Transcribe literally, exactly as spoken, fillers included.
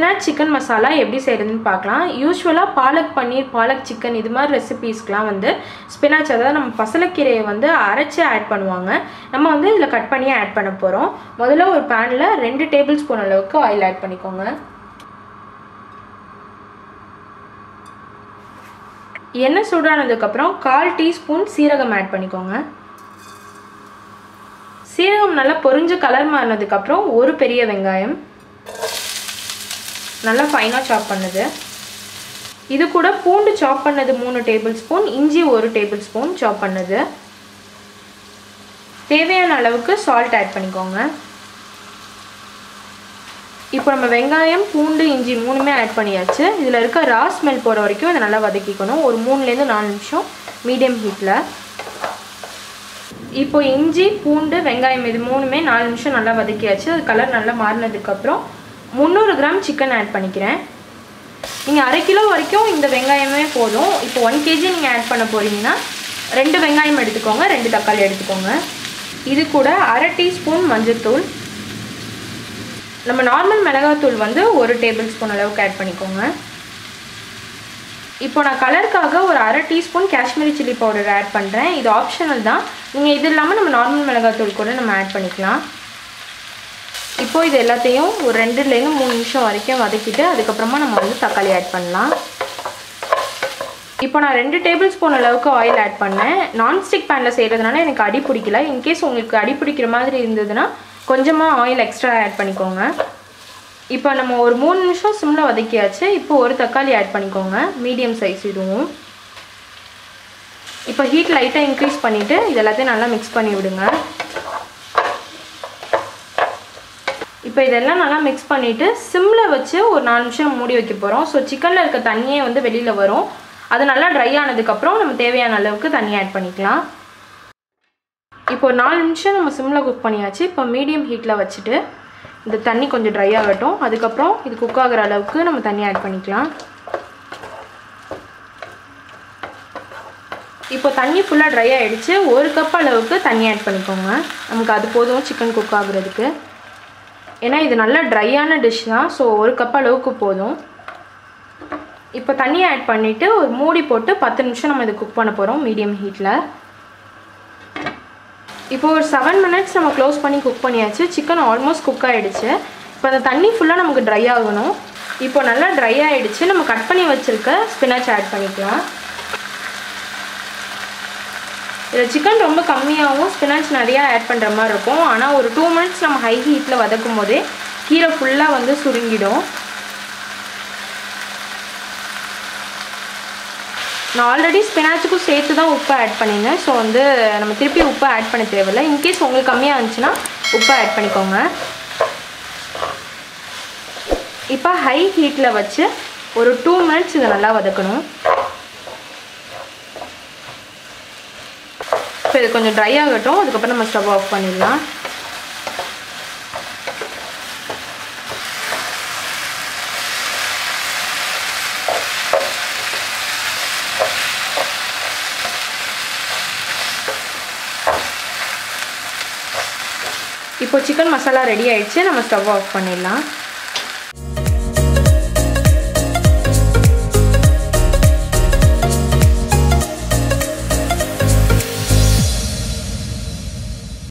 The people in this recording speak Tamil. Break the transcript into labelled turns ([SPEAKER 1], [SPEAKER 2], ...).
[SPEAKER 1] ஸ்பினாச் சிக்கன் மசாலா எப்படி செய்கிறதுன்னு பார்க்கலாம். யூஸ்வலாக பாலக் பன்னீர், பாலக் சிக்கன் இது மாதிரி ரெசிபீஸ்க்கெலாம் வந்து ஸ்பினாச், அதாவது நம்ம பசலைக்கீரையை வந்து அரைச்சி ஆட் பண்ணுவாங்க. நம்ம வந்து இதில் கட் பண்ணி ஆட் பண்ண போகிறோம். முதல்ல ஒரு பேனில் ரெண்டு டேபிள் ஸ்பூன் அளவுக்கு ஆயில் ஆட் பண்ணிக்கோங்க. எண்ணெய் சூடானதுக்கப்புறம் கால் டீஸ்பூன் சீரகம் ஆட் பண்ணிக்கோங்க. சீரகம் நல்லா பொரிஞ்ச கலர் மாறினதுக்கப்புறம் ஒரு பெரிய வெங்காயம் நல்லா ஃபைனாக சாப் பண்ணது, இது கூட பூண்டு சாப் பண்ணது மூணு டேபிள் ஸ்பூன், இஞ்சி ஒரு டேபிள் ஸ்பூன் சாப் பண்ணது, தேவையான அளவுக்கு சால்ட் ஆட் பண்ணிக்கோங்க. இப்போ நம்ம வெங்காயம், பூண்டு, இஞ்சி மூணுமே ஆட் பண்ணியாச்சு. இதில் இருக்க ரா ஸ்மெல் போகிற வரைக்கும் இதை நல்லா வதக்கிக்கணும். ஒரு மூணுலேருந்து நாலு நிமிஷம் மீடியம் ஹீட்டில். இப்போ இஞ்சி, பூண்டு, வெங்காயம் இது மூணுமே நாலு நிமிஷம் நல்லா வதக்கியாச்சு. அது கலர் நல்லா மாறினதுக்கப்புறம் முந்நூறு கிராம் சிக்கன் ஆட் பண்ணிக்கிறேன். நீங்கள் அரை கிலோ வரைக்கும் இந்த வெங்காயமே போதும். இப்போ ஒன் கேஜி நீங்கள் ஆட் பண்ண போகிறீங்கன்னா ரெண்டு வெங்காயம் எடுத்துக்கோங்க, ரெண்டு தக்காளி எடுத்துக்கோங்க. இது கூட அரை டீஸ்பூன் மஞ்சள்தூள், நம்ம நார்மல் மிளகாத்தூள் வந்து ஒரு டேபிள் ஸ்பூன் அளவுக்கு ஆட் பண்ணிக்கோங்க. இப்போ நான் கலருக்காக ஒரு அரை teaspoon Kashmiri chilli powder add பண்ணுறேன். இது ஆப்ஷனல் தான். நீங்கள் இது இல்லாமல் நம்ம நார்மல் மிளகாத்தூள் கூட நம்ம ஆட் பண்ணிக்கலாம். இப்போ இது எல்லாத்தையும் ஒரு ரெண்டுலேருந்து மூணு நிமிஷம் வரைக்கும் வதக்கிட்டு அதுக்கப்புறமா நம்ம வந்து தக்காளி ஆட் பண்ணலாம். இப்போ நான் ரெண்டு டேபிள் ஸ்பூன் அளவுக்கு ஆயில் ஆட் பண்ணேன். நான்ஸ்டிக் பேனில் செய்கிறதுனால எனக்கு அடி பிடிக்கல. இன்கேஸ் உங்களுக்கு அடி பிடிக்கிற மாதிரி இருந்ததுன்னா கொஞ்சமாக ஆயில் எக்ஸ்ட்ரா ஆட் பண்ணிக்கோங்க. இப்போ நம்ம ஒரு மூணு நிமிஷம் சிம்மில் வதக்கியாச்சு. இப்போ ஒரு தக்காளி ஆட் பண்ணிக்கோங்க, மீடியம் சைஸ் இதுவும். இப்போ ஹீட் லைட்டாக இன்க்ரீஸ் பண்ணிவிட்டு இது எல்லாத்தையும் நல்லா மிக்ஸ் பண்ணி விடுங்க. இப்போ இதெல்லாம் நல்லா மிக்ஸ் பண்ணிவிட்டு சிம்மில் வச்சு ஒரு நாலு நிமிஷம் மூடி வைக்க போகிறோம். ஸோ சிக்கனில் இருக்க தண்ணியே வந்து வெளியில் வரும். அது நல்லா ட்ரை ஆனதுக்கப்புறம் நம்ம தேவையான அளவுக்கு தண்ணி ஆட் பண்ணிக்கலாம். இப்போ ஒரு நாலு நிமிஷம் நம்ம சிம்மில் குக் பண்ணியாச்சு. இப்போ மீடியம் ஹீட்டில் வச்சுட்டு இந்த தண்ணி கொஞ்சம் ட்ரை ஆகட்டும். அதுக்கப்புறம் இது குக் ஆகிற அளவுக்கு நம்ம தண்ணி ஆட் பண்ணிக்கலாம். இப்போ தண்ணி ஃபுல்லாக ட்ரை ஆகிடுச்சு. ஒரு கப் அளவுக்கு தண்ணி ஆட் பண்ணிக்கோங்க. நமக்கு அது போதும் சிக்கன் குக் ஆகுறதுக்கு. ஏன்னா இது நல்லா ட்ரையான டிஷ் தான். ஸோ ஒரு கப் அளவுக்கு போதும். இப்போ தண்ணி ஆட் பண்ணிவிட்டு ஒரு மூடி போட்டு பத்து நிமிஷம் நம்ம இதை குக் பண்ண போகிறோம் மீடியம் ஹீட்டில். இப்போ ஒரு செவன் மினிட்ஸ் நம்ம க்ளோஸ் பண்ணி குக் பண்ணியாச்சு. சிக்கன் ஆல்மோஸ்ட் குக் ஆகிடுச்சு. இப்போ அந்த தண்ணி ஃபுல்லாக நமக்கு ட்ரை ஆகணும். இப்போ நல்லா ட்ரை ஆகிடுச்சு. நம்ம கட் பண்ணி வச்சுருக்க ஸ்பினாச் ஆட் பண்ணிக்கலாம். இதில் சிக்கன் ரொம்ப கம்மியாகவும் ஸ்பினாச் நிறையா ஆட் பண்ணுற மாதிரி இருக்கும். ஆனால் ஒரு டூ மினிட்ஸ் நம்ம ஹை ஹீட்டில் வதக்கும் போதே கீரை ஃபுல்லாக வந்து சுருங்கிடும். நான் ஆல்ரெடி ஸ்பினாச்சுக்கும் சேர்த்து தான் உப்பு ஆட் பண்ணியிருந்தேன். ஸோ வந்து நம்ம திருப்பி உப்பு ஆட் பண்ண தேவையில்லை. இன்கேஸ் உங்களுக்கு கம்மியாக இருந்துச்சுன்னா உப்பு ஆட் பண்ணிக்கோங்க. இப்போ ஹை ஹீட்டில் வச்சு ஒரு டூ மினிட்ஸ் இதை நல்லா வதக்கணும். இப்போ இது கொஞ்சம் ட்ரை ஆகட்டும். அதுக்கப்புறம் நம்ம ஸ்டவ் ஆஃப் பண்ணிடலாம். இப்போ சிக்கன் மசாலா ரெடி ஆயிடுச்சு. நம்ம ஸ்டவ் ஆஃப் பண்ணிடலாம்.